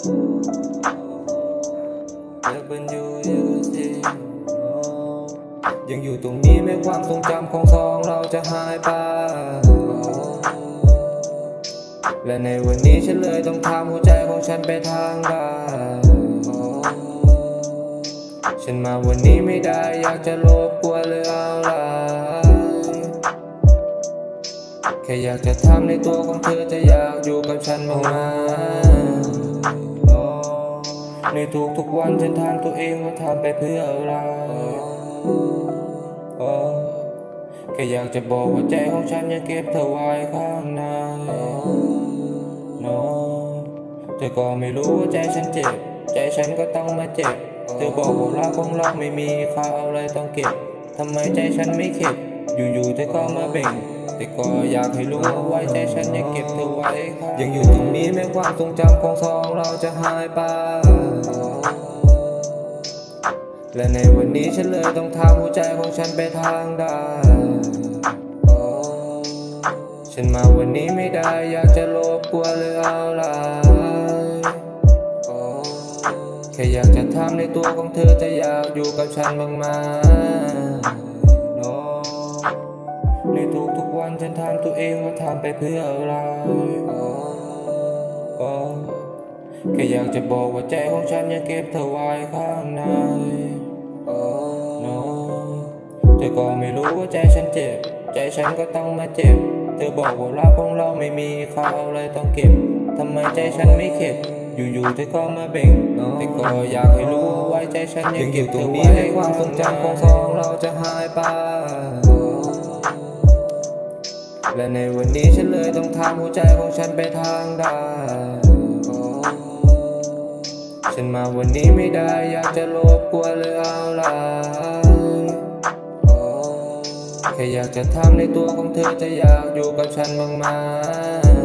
ยังอยู่ตรงนี้แม้ความทรงจำของสองเราจะหายไปและในวันนี้ฉันเลยต้องทำหัวใจของฉันไปทางใดฉันมาวันนี้ไม่ได้อยากจะรบกวนหรืออะไรแค่อยากจะทำในตัวของเธอจะอยากอยู่กับฉันมากๆในทุกวันฉันถามตัวเองว่าทำไปเพื่ออะไรแค่อยากจะบอกว่าใจของฉันยังเก็บเธอไว้ข้างในเธอก็ไม่รู้ว่าใจฉันเจ็บใจฉันก็ต้องมาเจ็บเธอบอกว่ารักของเราไม่มีค่าอะไรต้องเก็บทำไมใจฉันไม่เข็ดอยู่ๆเธอก็มาเบ่งแต่ก็อยากให้รู้ไว้ใจฉันยังเก็บเธอไว้ยังอยู่ตรงนี้แม้ความทรงจำของสองเราจะหายไปและในวันนี้ฉันเลยต้องทำหัวใจของฉันไปทางใดฉันมาวันนี้ไม่ได้อยากจะรบกวนหรืออะไรแค่อยากจะทำในตัวของเธอจะอยากอยู่กับฉันมากๆในทุกวันฉันถามตัวเองว่าทำไปเพื่ออะไรแค่อยากจะบอกว่าใจของฉันยังเก็บเธอไว้ข้างในเธอก็ไม่รู้ว่าใจฉันเจ็บใจฉันก็ต้องมาเจ็บเธอบอกว่ารักของเราไม่มีค่าอะไรต้องเก็บทำไมใจฉันไม่เข็ดอยู่ๆเธอก็มาเบ่งแต่ก็อยากให้รู้ไว้ใจฉันยังเก็บเธอไว้ให้ความทรงจำของสองเราจะหายไปและในวันนี้ฉันเลยต้องทำหัวใจของฉันไปทางใดฉันมาวันนี้ไม่ได้อยากจะรบกวนหรืออะไรแค่อยากจะทำในตัวของเธอจะอยากอยู่กับฉันมากๆ